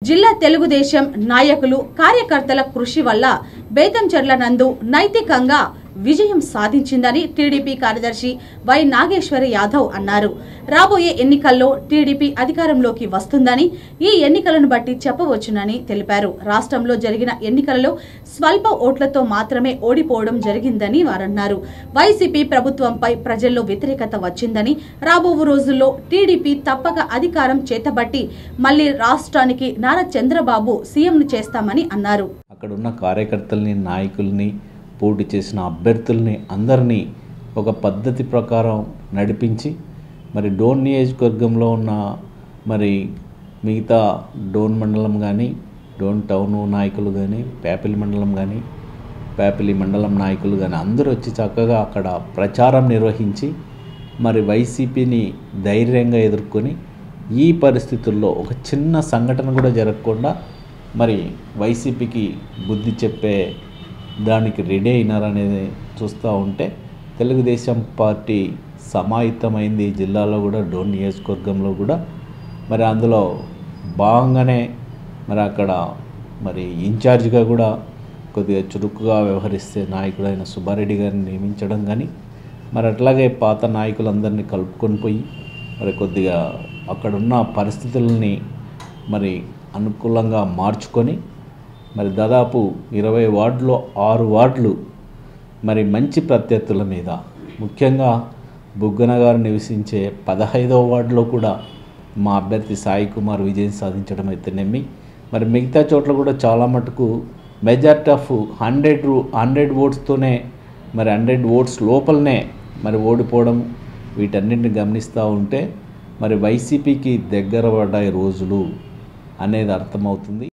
జిల్లా తెలుగుదేశం నాయకులు కార్యకర్తల కృషి వల్ల బేతంచెర్ల నందు నైతికంగా విజయం సాధించిందని టీడీపీ కార్యదర్శి వై నాగేశ్వర యాదవ్ అన్నారు. రాబోయే ఎన్నికల్లో టీడీపీ అధికారంలోకి వస్తుందని ఈ ఎన్నికలను బట్టి చెప్పవచ్చునని తెలిపారు. రాష్ట్రంలో జరిగిన ఎన్నికలలో స్వల్ప ఓట్లతో మాత్రమే ఓడిపోవడం జరిగిందని వారన్నారు. వైసీపీ ప్రభుత్వంపై ప్రజల్లో వ్యతిరేకత వచ్చిందని రాబో రోజుల్లో టీడీపీ తప్పక అధికారం చేతబట్టి మళ్లీ రాష్ట్రానికి నారా చంద్రబాబు సీఎంను చేస్తామని అన్నారు. అక్కడున్న కార్యకర్తల్ని, నాయకుల్ని, పోటీ చేసిన అభ్యర్థుల్ని అందరినీ ఒక పద్ధతి ప్రకారం నడిపించి మరి డోన్ నియోజకవర్గంలో ఉన్న మరి మిగతా డోన్ మండలం కానీ, డోన్ టౌన్ నాయకులు కానీ, పేపల్లి మండలం కానీ, పేపల్లి మండలం నాయకులు కానీ అందరూ వచ్చి చక్కగా అక్కడ ప్రచారం నిర్వహించి మరి వైసీపీని ధైర్యంగా ఎదుర్కొని ఈ పరిస్థితుల్లో ఒక చిన్న సంఘటన కూడా జరగకుండా మరి వైసీపీకి బుద్ధి చెప్పే దానికి రెడీ అయినారనేది చూస్తూ ఉంటే తెలుగుదేశం పార్టీ సమాహితమైంది. జిల్లాలో కూడా డోన్ నియోజకవర్గంలో కూడా మరి అందులో భాగంగానే మరి అక్కడ మరి ఇన్ఛార్జిగా కూడా కొద్దిగా చురుకుగా వ్యవహరిస్తే నాయకుడైన సుబ్బారెడ్డి గారిని నియమించడం కానీ మరి అట్లాగే పాత నాయకులందరినీ కలుపుకొని పోయి మరి కొద్దిగా అక్కడున్న పరిస్థితులని మరి అనుకూలంగా మార్చుకొని మరి దాదాపు 20 వార్డులో 6 వార్డులు మరి మంచి ప్రత్యర్థుల మీద, ముఖ్యంగా బుగ్గన గారు నివసించే 15వ వార్డులో కూడా మా అభ్యర్థి సాయి కుమార్ విజయం సాధించడం అయితేనేమి మరి మిగతా చోట్ల కూడా చాలా మటుకు మెజారిటీ ఆఫ్ 100 ఓట్స్తోనే మరి 100 ఓట్స్ లోపలనే మరి ఓడిపోవడం వీటన్నింటిని గమనిస్తూ ఉంటే మరి వైసీపీకి దగ్గర పడ్డాయి రోజులు అనేది అర్థమవుతుంది.